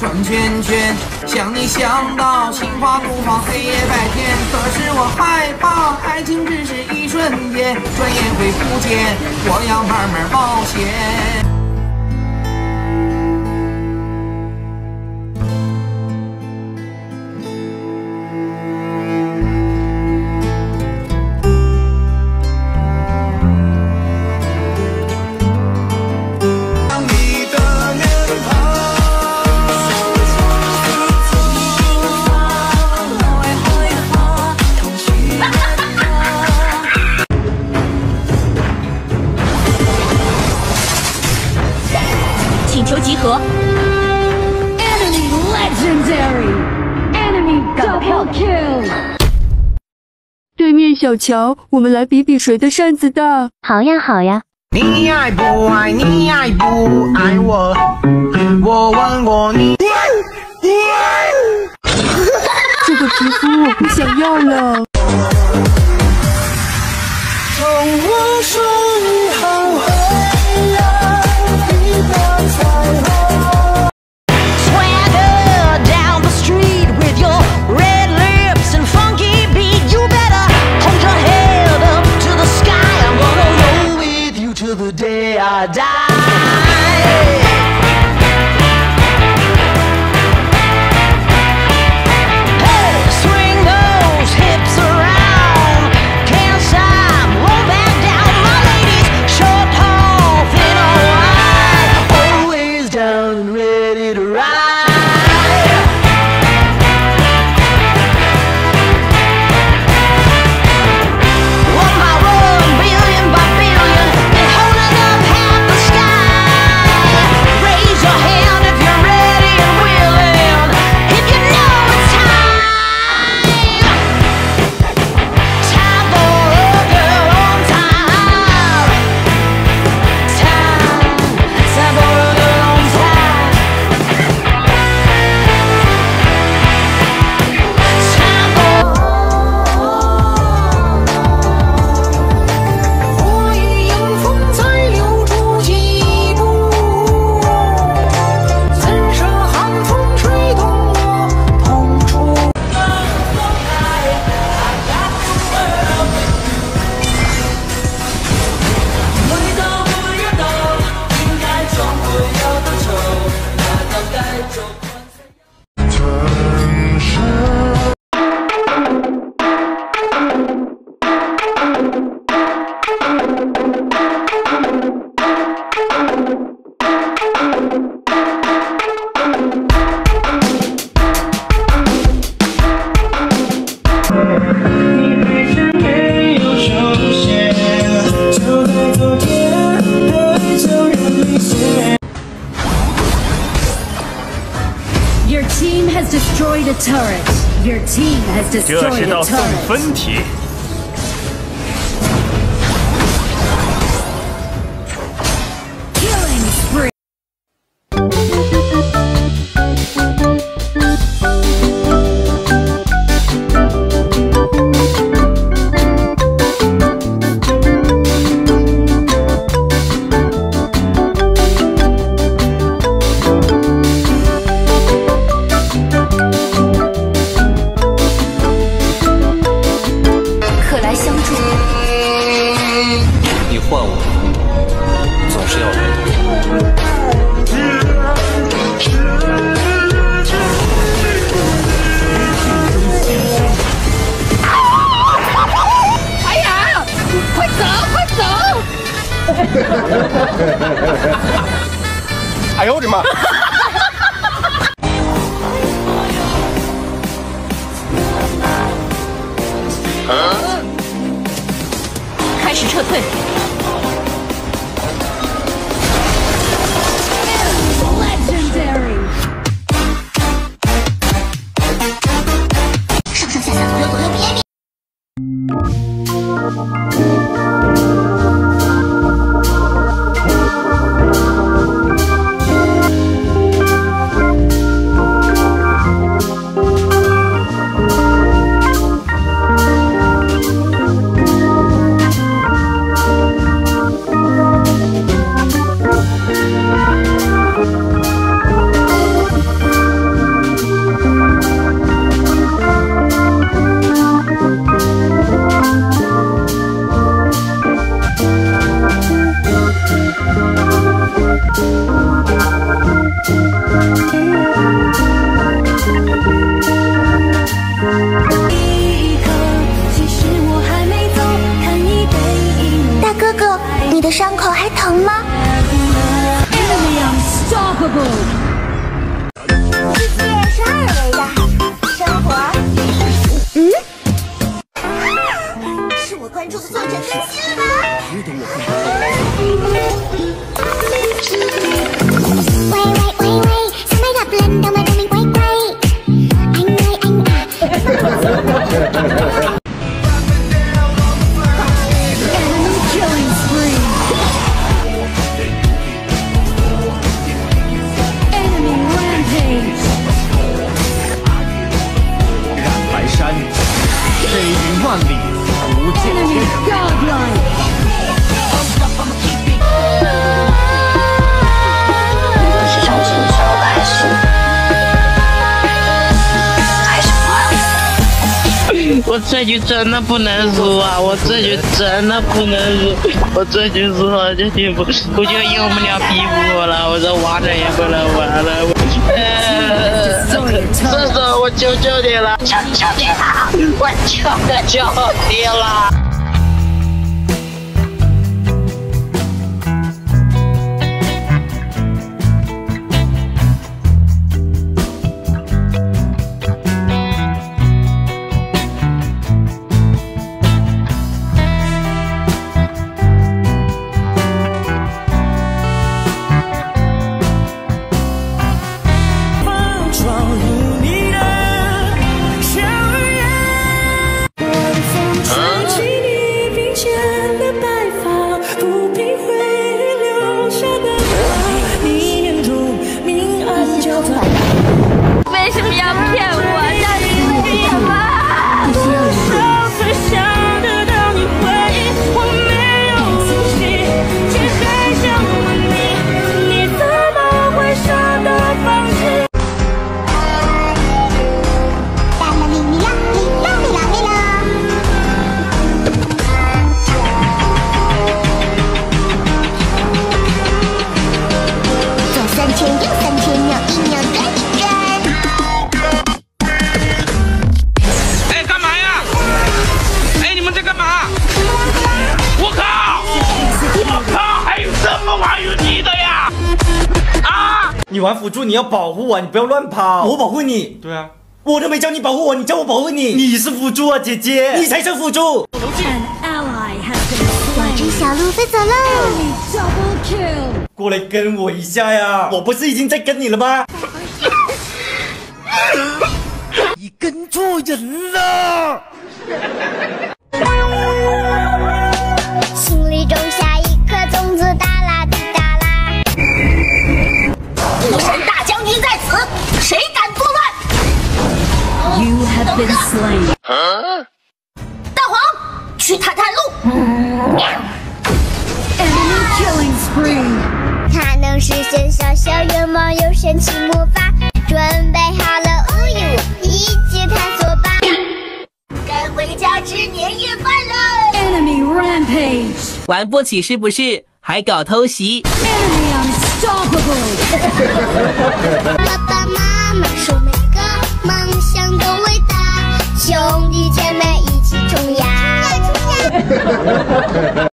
转圈圈，想你想到心花怒放，黑夜白天。可是我害怕，爱情只是一瞬间，转眼会不见。我要慢慢冒险。 请求集合。 Enemy legendary. Enemy double kill. 对面小乔，我们来比比谁的扇子大。 好呀，好呀。 你爱不爱？你爱不爱我？我问过你。 这个皮肤我不想要了。 从我说以后。 Your team has destroyed a turret. Your team has 这 destroyed 是 a 道送 turret. 分题。 Killing spree. 可来相助。 你换我，总是要来的。 哎呀，快走，快走！ 哎呦我的妈！ 开始撤退。 Legendary. 上上下下，左右左右，别别。 哥，你的伤口还疼吗？ Enemy unstoppable. 世界是二维的，生活是我关注的作者更新了吗？喂喂喂喂，三百大不能当麦当名乖乖， Enemy killing spree. Enemy rampage. 染白山，飞云万里，无见 Enemy 天日。 godlike. 是上次你说的还是我这局真的不能输啊！我这局真的不能输，我这局输了就挺不，我就赢不了比武了，我这王者也不能玩了。射手，我求求你了，求求你了，我求求你了。 为什么要骗我？到底为什么？我只想得到你回，我没有自信，却还想问你，你怎么会舍得放弃？啦啦哩哩啦哩啦哩啦哩啦。左3圈，右3圈，扭一扭，转一转。 哎，干嘛呀？哎，你们在干嘛？我靠！我靠！还有这么玩游戏的呀？啊！ 你玩辅助你要保护我，你不要乱跑。我保护你。对啊，我都没叫你保护我，你叫我保护你。你是辅助啊，姐姐，你才是辅助。 An ally has been 我只小鹿飞走喽。 double kill. 过来跟我一下呀！我不是已经在跟你了吗？你跟错人了。 心里种下一颗种子，哒啦滴哒啦。敌神大将军在此，谁敢作乱？ You have been slain. 大黄，去探探路。 Enemy killing spree. 它能实现小小愿望，有神奇魔法，准备好了乌有，一起探索吧。该回家吃年夜饭了。 Enemy rampage. 玩不起是不是？还搞偷袭？ Enemy unstoppable. 爸爸妈妈说每个梦想都伟大，兄弟姐妹一起冲呀！